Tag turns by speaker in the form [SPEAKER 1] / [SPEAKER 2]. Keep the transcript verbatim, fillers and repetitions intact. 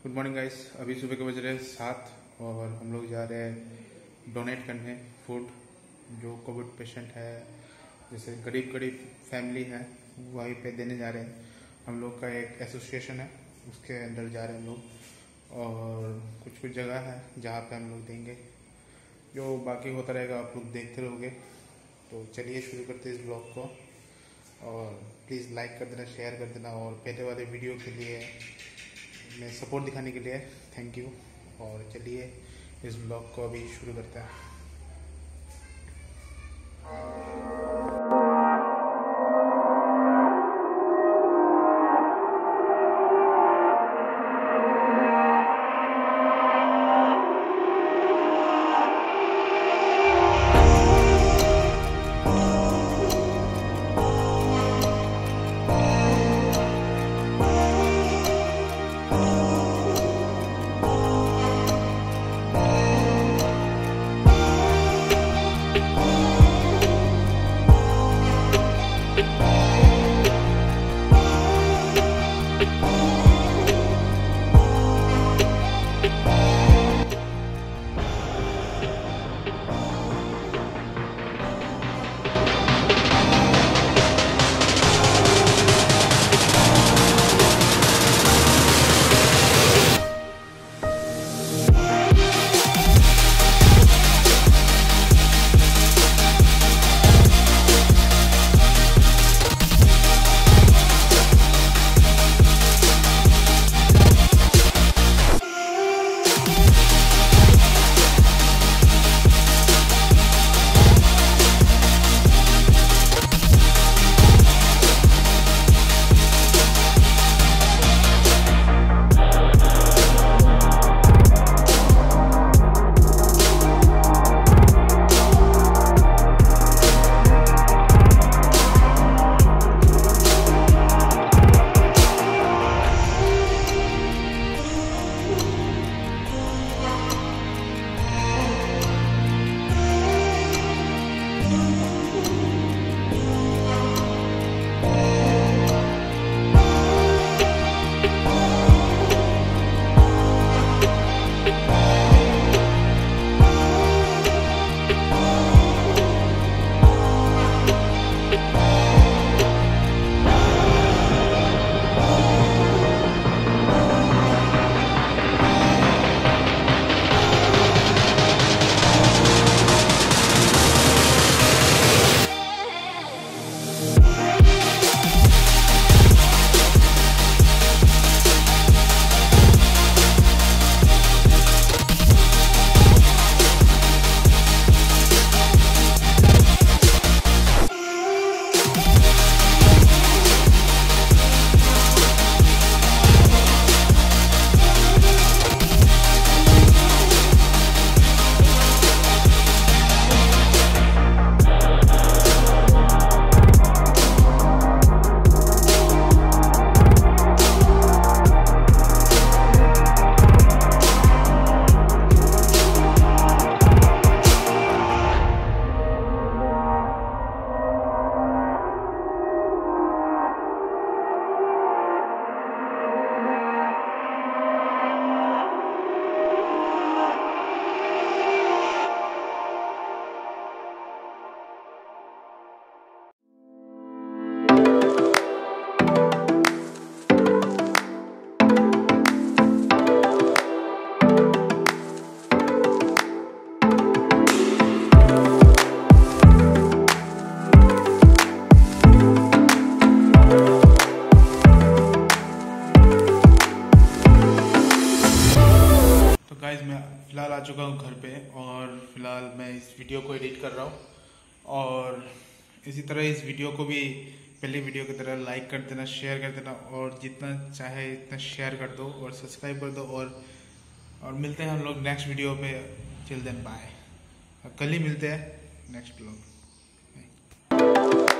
[SPEAKER 1] Good morning guys. अभी सुबह के बज रहे हैं सात और हम लोग जा रहे हैं डोनेट करने फूड। जो कोविड पेशेंट है, जैसे गरीब गरीब फैमिली है, वहीं पे देने जा रहे हैं। हम लोग का एक एसोसिएशन है, उसके अंदर जा रहे हैं हम लोग। और कुछ कुछ जगह है जहाँ पे हम लोग देंगे, जो बाकी होता रहेगा आप लोग देखते रहोगे। तो चलिए शुरू करते हैं इस ब्लॉग को। और प्लीज़ लाइक कर देना, शेयर कर देना। और पहले वाले वीडियो के लिए मैं सपोर्ट दिखाने के लिए थैंक यू। और चलिए इस ब्लॉग को अभी शुरू करते हैं। गाइस मैं फ़िलहाल आ चुका हूँ घर पे और फिलहाल मैं इस वीडियो को एडिट कर रहा हूँ। और इसी तरह इस वीडियो को भी पहले वीडियो की तरह लाइक कर देना, शेयर कर देना, और जितना चाहे इतना शेयर कर दो और सब्सक्राइब कर दो। और और मिलते हैं हम लोग नेक्स्ट वीडियो पे। Till then bye. कल ही मिलते हैं नेक्स्ट ब्लॉग।